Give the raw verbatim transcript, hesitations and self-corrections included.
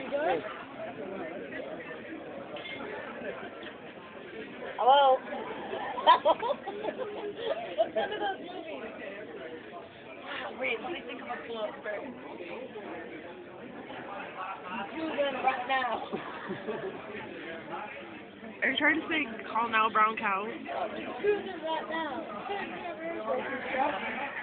You good? Hello? What's one of those movies? Wait, let me think of a quote first. Choosing right now. Are you trying to say call now brown cow? Choosing right now.